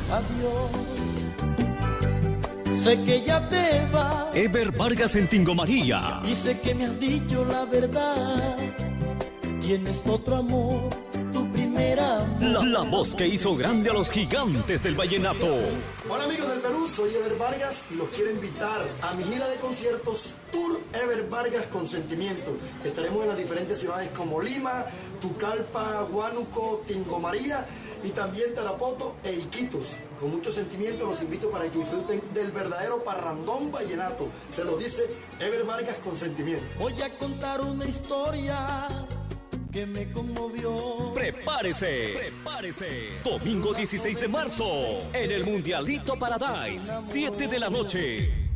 adiós. Sé que ya te vas. Ever Vargas en Tingo María. Y sé que me has dicho la verdad. Tienes otro amor, tu primera amor. La voz que hizo grande a los gigantes del vallenato. Hola amigos del Perú, soy Ever Vargas y los quiero invitar a mi gira de conciertos Tour Ever Vargas con Sentimiento. Estaremos en las diferentes ciudades como Lima, Tucalpa, Huánuco, Tingo María y también Tarapoto e Iquitos. Con mucho sentimiento los invito para que disfruten del verdadero parrandón vallenato. Se los dice Ever Vargas con Sentimiento. Voy a contar una historia que me conmovió. Prepárese. Domingo 16 de marzo, en el Mundialito Paradise, 7 de la noche.